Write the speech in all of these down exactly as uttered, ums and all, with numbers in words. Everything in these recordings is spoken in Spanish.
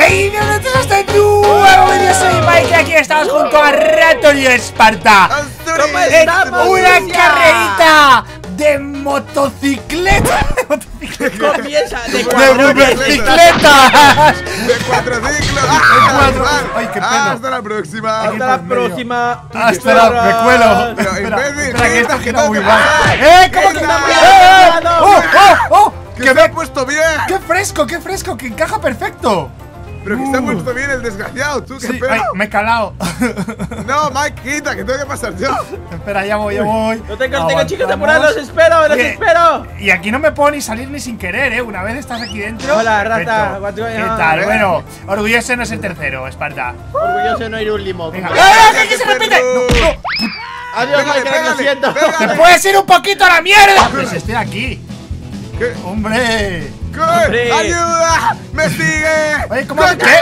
¡Ay, bienvenidos a este nuevo vídeo! Soy Mike y aquí estamos junto a Raptor y Esparta en una carrerita de motocicleta. Comienza de ¡De bicicletas! ¡De cuatrociclos! ¡Ay, qué pena! ¡Hasta la próxima! Hasta la próxima. ¡Hasta la recuelo! Pero, Espera, imbécil, espera, que esto que gira no muy te mal. pasa. ¡Eh! ¿Cómo que ¡Eh, está no! bien? no! ¡Oh, oh, oh! ¡Que ¡Que se ha me... puesto bien! ¡Qué fresco, qué fresco! ¡Que encaja perfecto! Pero que se ha Uh. puesto bien el desgraciado, tú, qué Sí, pedo. ay, me he calado. No, Mike, quita, que tengo que pasar yo. Espera, ya voy, ya voy. No tengo, tengo chicos, Avanzamos. apurad, los espero, los Oye, espero. Y aquí no me puedo ni salir ni sin querer, ¿eh? Una vez estás aquí dentro. Hola, perfecto. rata, guacho, ¿Qué ya. tal? Eh. Bueno, orgulloso de no ser tercero, Esparta. Orgulloso de no ir un limón. Venga. Como- ¡Ah, que aquí se repite! No, no. Adiós, Pégale, Mike, lo pégale, siento. pégale. ¡Te puedes ir un poquito a la mierda! Pues estoy aquí. ¿Qué? ¡Hombre! ¿Qué? Hombre. ¡Ayuda! ¡Me sigue! Oye, ¿cómo te... ¿Qué?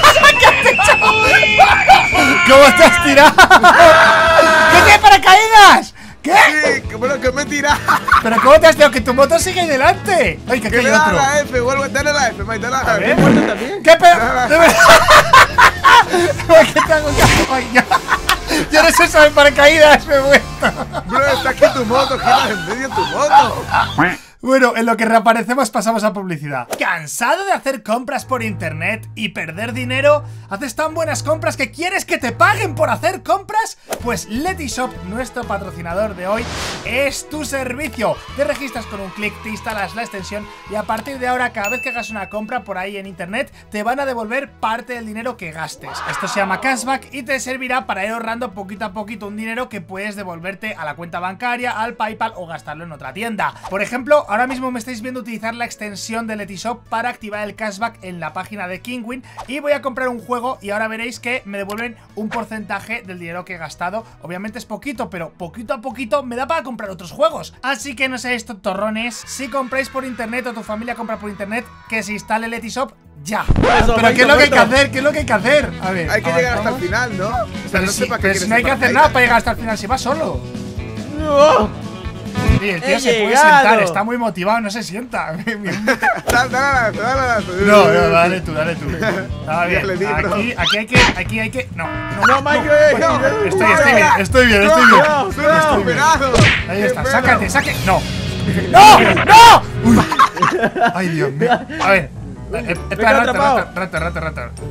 ¿Cómo te has tirado? ¿Qué tiene paracaídas? ¿Qué? Sí, que bueno, que me tira. ¿Pero cómo te has tirado? ¡Que tu moto sigue ahí delante! ¡Ay, que aquí Que hay le da otro! la F, vuelve a darle la F, Mike, dale la A ver. F. ¿Muerto también? ¿Qué pedo? De verdad. ¿Qué te hago? Ay, ya. Yo no sé saber paracaídas, me he vuelto. Bro, está aquí tu moto, gira en medio tu moto. Bueno, en lo que reaparecemos pasamos a publicidad. ¿Cansado de hacer compras por internet y perder dinero? ¿Haces tan buenas compras que quieres que te paguen por hacer compras? Pues Letishop, nuestro patrocinador de hoy, es tu servicio. Te registras con un clic, te instalas la extensión y a partir de ahora, cada vez que hagas una compra por ahí en internet, te van a devolver parte del dinero que gastes. Esto se llama cashback y te servirá para ir ahorrando poquito a poquito un dinero que puedes devolverte a la cuenta bancaria, al PayPal o gastarlo en otra tienda. Por ejemplo, ahora mismo me estáis viendo utilizar la extensión de Letishop para activar el cashback en la página de Kinguin y voy a comprar un juego y ahora veréis que me devuelven un porcentaje del dinero que he gastado. Obviamente es poquito, pero poquito a poquito me da para comprar otros juegos. Así que no seáis tontorrones, si compráis por internet o tu familia compra por internet, que se instale Letishop ya. Eso, Pero ¿qué es lo que hay que perfecto. hacer? ¿Qué es lo que hay que hacer? A ver, Hay que llegar hasta el avanzamos. final, ¿no? O sea, Pero no si, sé para qué pero si quieres no hay que el hacer paracaídas. nada para llegar hasta el final si vas solo. No. Sí, el tío He se puede llegado. sentar, está muy motivado, no se sienta. Dale, dale, dale, dale, dale. No, no, dale tú, dale tú. Está bien. Dale, di, bro. Aquí, aquí hay que, aquí hay que. No, no, No, Mike, No, no. Estoy, estoy bien, estoy bien, estoy bien. No, ¡Soy no. desesperado! Ahí está, ¡Qué sácate, pena! sáquate. No. ¡No! ¡No! Uy. Ay, Dios mío. A ver. Eh, Espera, rata, atrapado. rata, rata, rata, rata.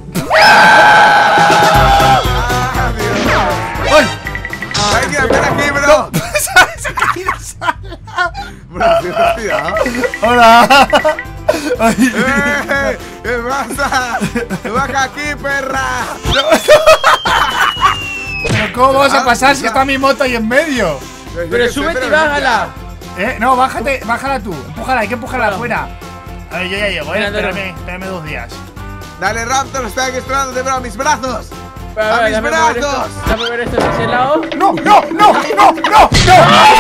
¡Ah, Dios! ¡Ay! ¡Hay que hacer aquí, bro! Se ha caído sola. Bro, ¿qué te has tirado? Hola. Ay. ¡Eh! ¿Qué pasa? ¡Baja aquí, perra! Pero ¿cómo vamos a pasar si está mi moto ahí en medio? Pero súbete y bájala. Eh, no, bájate, bájala tú. Empújala, hay que empujarla Bueno. afuera. A ver, yo ya llego, eh. Espera, espera. Espérame, espérame dos días. Dale, Raptor, estoy aquí esperándote, bro, a mis brazos. Espera, ¡A mis déjame mover brazos! esto. Déjame ver esto hacia ese lado. ¡No, no, no, no, no, no!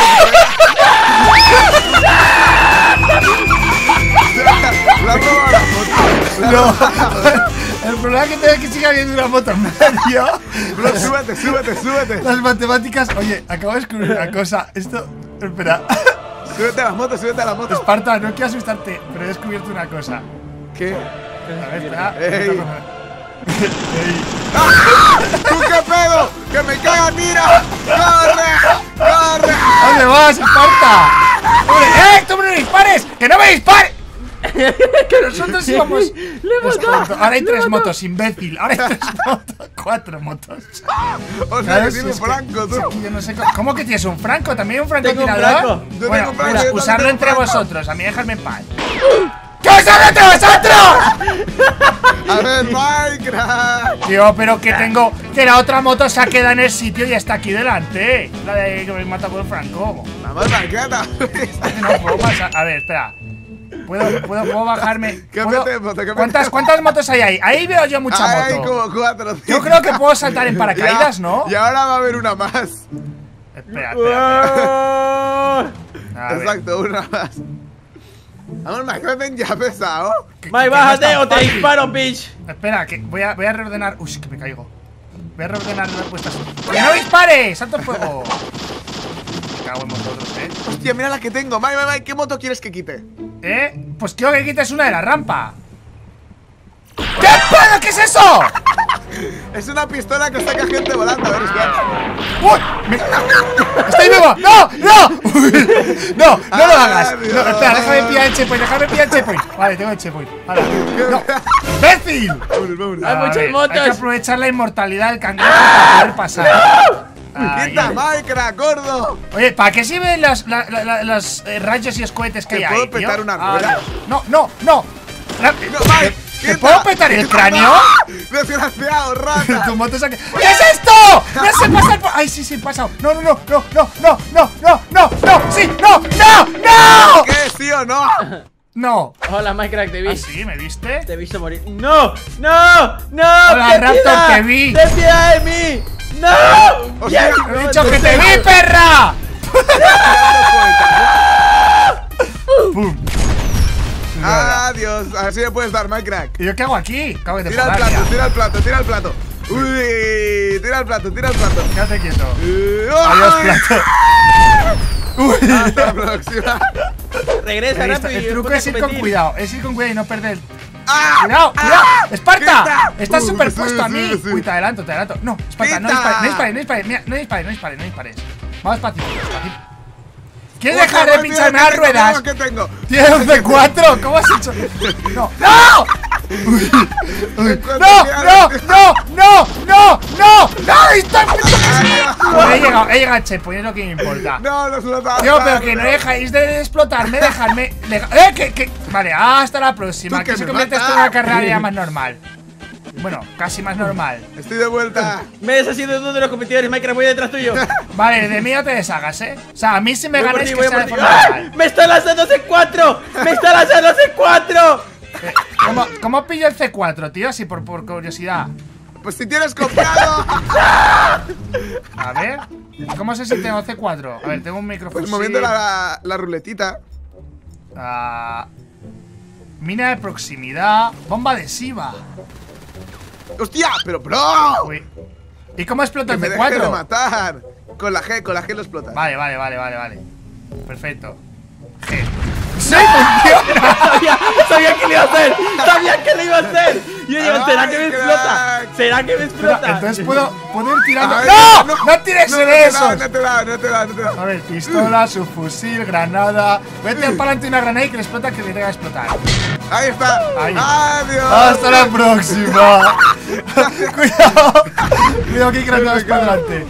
La roba la moto. No. El problema es que tengo que sigue habiendo una moto en medio. Bro, súbete, súbete, súbete. Las matemáticas. Oye, acabo de descubrir una cosa. Esto. Espera. Súbete a la moto, súbete a la moto. Esparta, no quiero asustarte, pero he descubierto una cosa. ¿Qué? A ver, espera. Ey. Ey. ¿Tú qué pedo? ¡Que me caga, tira! ¡Corre! ¡Corre! ¿A dónde vas, Esparta? Hombre, ¡eh! ¡Tú no me dispares! ¡Que no me dispares! Que nosotros íbamos. Le hemos Descuento. dado. Ahora hay Le tres hemos motos, imbécil. Ahora hay tres motos. Cuatro motos. O sea, Claro, que si tiene es un franco, que- si tú. aquí yo no sé cómo, ¿cómo que tienes un franco? ¿También hay un Tengo un francotirador? franco. Yo Bueno, tengo un franco, pues yo también usarlo tengo un entre franco. vosotros. A mí dejadme en paz. ¿Qué usarlo entre vosotros? A ver, Minecraft. Tío, pero que tengo. Que la otra moto se ha quedado en el sitio y está aquí delante. La de que me mata con el franco. Vamos, Minecraft. No puedo pasar. A ver, espera. ¿Puedo, puedo, puedo bajarme? ¿Qué ¿Puedo? metemos? ¿Qué ¿Cuántas, metemos? ¿Cuántas motos hay ahí? Ahí veo yo mucha Hay moto. como cuatro. Yo cinco. creo que puedo saltar en paracaídas, Ya, ¿no? Y ahora va a haber una más. Espera, espera, espera. A ver. Exacto, una más. Vamos, Minecraft ya pesado. Que- Mike, que no bájate es tan o te fácil. disparo, bitch. Espera, que voy a, voy a reordenar. Uy, que me caigo. Voy a reordenar las puestas. ¡Que no dispare! ¡Salto el fuego! Me cago en vosotros, ¿eh? Hostia, mira la que tengo. Mike, Mike, Mike, ¿qué moto quieres que quite? ¿Eh? Pues quiero que quites una de la rampa. ¿Qué pedo? ¿Qué ¿qué es eso? Es una pistola que saca gente volando. A ver, espera. ¡Uy! Me... ¡Estoy vivo! ¡No! ¡No! Uy, no, no lo hagas. No, espera, déjame pillar el checkpoint, déjame pillar el checkpoint. Vale, tengo el checkpoint. Vale. No. ¡Imbécil! Vámonos, vámonos. Hay A muchas ver, motos. Hay que aprovechar la inmortalidad del cangrejo para poder pasar. Ay, ¡Quita ay. Minecraft, gordo! Oye, ¿para qué sirven los, la- la- la- los eh, rayos y los cohetes que ¿Te hay puedo ahí, tío? petar una Ah, rueda? no, no, no. La- No, Mike, ¿Te quita. puedo petar el cráneo? ¡Desgraciado, rata! Tu moto saque- ¿Qué es esto? ¡No sé pasar por... ¡Ay, sí, sí, he pasado! No, no, no, no, no, no, no, no, no, no, sí, no, no, no. ¿Qué, sí o no? No. Hola, Minecraft, te vi. ¿Ah, sí? ¿Me viste? Te he visto morir. ¡No! ¡No! ¡No! Hola, ¡Ten Raptor, piedad! te vi. ¡Ten piedad de mí! ¡No! Hostia, ¡Ya! ¡He dicho que te vi, perra! ¡Pum! Adiós, así me puedes dar, Minecraft. ¿Y yo qué hago aquí? Acabo de Tira el joder, plato, ya. tira el plato, tira el plato. Uy, tira el plato, tira el plato. Quédate quieto. Eh, Adiós, ¡ay! plato. Uy. Hasta la próxima. Regresa, Listo, rápido. el truco es ir con cuidado, es ir con cuidado y no perder el... ¡Ah! ¡Cuidado, cuidado! ¡Ah! ¡Esparta! ¡Quita! ¡Estás Uh, superpuesto sí, a mí! sí, sí. Uy, te adelanto, te adelanto. No, Esparta, no ¡Quita! dispares, no dispares, no dispares. Mira, no dispares, no dispares, no dispares. Vamos pacífico, pacífico. ¿Quieres Otra, dejar de mira, pincharme mira, las que ruedas? tengo, que tengo. Tienes un C cuatro, ¿cómo has hecho? ¡No! ¡No! Uy, uy. ¡No! ¡No! ¡No! ¡No! ¡No! ¡No! ¡No! ¡Estoy... Bueno, he llegado, he llegado al checkpoint, es lo que me importa. No, no se lo da. Tío, pero que no dejáis de explotarme, dejadme. deja- ¡Eh! Que, que... Vale, hasta la próxima. Tú que Que se me convierte esto en matas. una carrera ya más normal. Bueno, casi más normal. Estoy de vuelta. Me he deshacido de uno de los competidores, Minecraft, voy detrás tuyo. Vale, de mí no te deshagas, ¿eh? O sea, a mí si me Voy por ganáis ti, que voy sea por de ti. forma ¡Ay! normal. ¡Me está lanzando C cuatro! ¡Me está lanzando C cuatro! Eh, ¿Cómo, ¿Cómo pillo el C cuatro, tío? Así por, por curiosidad. Pues si tienes comprado. A ver. ¿Cómo sé si tengo C cuatro? A ver, tengo un micrófono. Pues moviendo la, la ruletita. Ah, mina de proximidad. Bomba adhesiva. ¡Hostia! ¡Pero bro! Uy. ¿Y cómo explota Que el me C deje de cuatro? matar. Con la G, con la G lo explotas. Vale, vale, vale, vale, vale. Perfecto. G. ¡Sí, funciona! Sabía, sabía que lo iba a hacer. Sabía que lo iba a hacer. Y yo digo, ¿será que me Ay, explota? crack. ¿Será que me Pero, explota? entonces puedo, puedo ir tirando. Ay, ¡No! ¡No tires no, en no te eso! da, No te da, no te da, no te da. A ver, pistola, subfusil, granada. Voy a tirar para adelante una granada y que le explota, que le tenga que explotar. Ahí está. Ahí. Adiós. Hasta la próxima. Cuidado. Cuidado que hay granadas para adelante.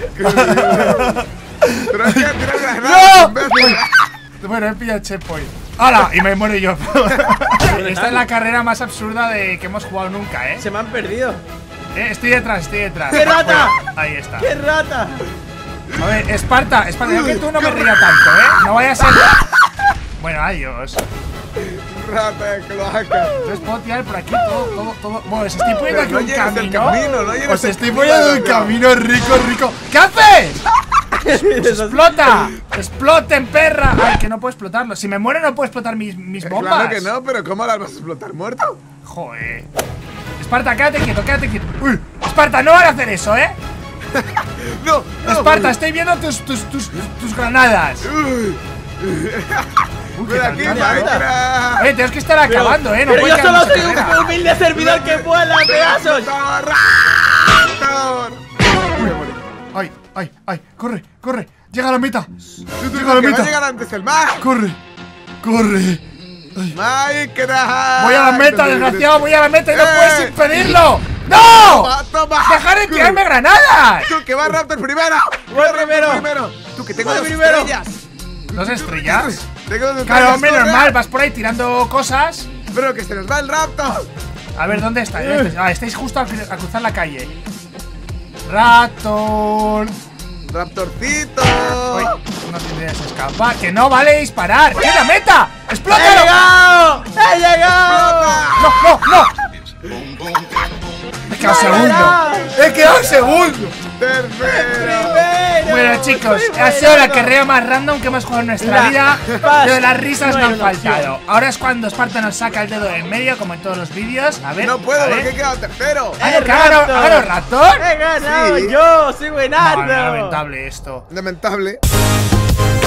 Pero es que tira granadas, ¡No! imbécil. Bueno, he pillado el checkpoint. ¡Hala! Y me muero yo. Esta es la carrera más absurda de que hemos jugado nunca, ¿eh? Se me han perdido. Eh, Estoy detrás, estoy detrás. ¡Qué rata! Bueno, ahí está. ¡Qué rata! A ver, Esparta, Esparta, yo que tú no me ría tanto, ¿eh? No vayas a ser... Bueno, adiós. Rata de cloaca. Entonces puedo tirar por aquí todo, todo, todo. Bueno, os estoy poniendo aquí Pero no un llegues al camino. camino, no llegues Os al estoy camino, poniendo un loco. camino rico, rico. ¿Qué haces? ¡Explota! ¡Exploten, perra! Ay, que no puedo explotarlo. Si me muero no puedo explotar mis, mis Eh, bombas. Claro que no, pero ¿cómo las vas a explotar muerto? Joder. Esparta, quédate quieto, quédate quieto. Uy, Esparta, no van a hacer eso, ¿eh? No, no. Esparta, estoy viendo tus, tus, tus, tus granadas. Uy, Uy, qué ven aquí, granadas. Minecraft. Oye, tenemos que estar acabando, ¿eh? No Pero puede yo quedar solo mucha soy un carrera. humilde servidor que vuela a pedazos. Raptor, Raptor. Ay, ay, ay, corre, corre. Llega a la meta. Tú, Llega a la que va a meta. llegar antes el mar. Corre, corre. Minecraft. Voy a la meta, desgraciado, voy a la meta y no Eh. puedes impedirlo. ¡No! Toma, toma. ¡Dejar de tirarme granadas! Tú, que va Raptor primero. Voy Va Raptor primero. primero. Tú, que tengo Voy dos primero. estrellas. ¿Dos estrellas? Tengo dos Claro, estrellas, hombre, corre. normal, vas por ahí tirando cosas. Pero que se nos va el Raptor. A ver, ¿dónde estáis? ¿Dónde estáis? Ah, estáis justo a, a cruzar la calle. Raptor. Raptorcito. Uy, no tendrías escapar. ¡Que no vale disparar! ¡Que es la meta! ¡He ¡Explótalo! llegado! ¡He llegado! ¡No, no, no! He quedado segundo. He quedado segundo. Tercero. Bueno, chicos, ha sido la carrera más random que hemos jugado en nuestra La vida. paz. Pero las risas No me hay han una opción. faltado. Ahora es cuando Esparta nos saca el dedo de en medio, como en todos los vídeos. A ver. No puedo a ver. porque he quedado tercero. Ah, ¡Eh, no, que ha ganado- Raptor! ha ganado Raptor. ¡He ganado Sí. yo! ¡Soy No, buenardo! lamentable esto. Lamentable.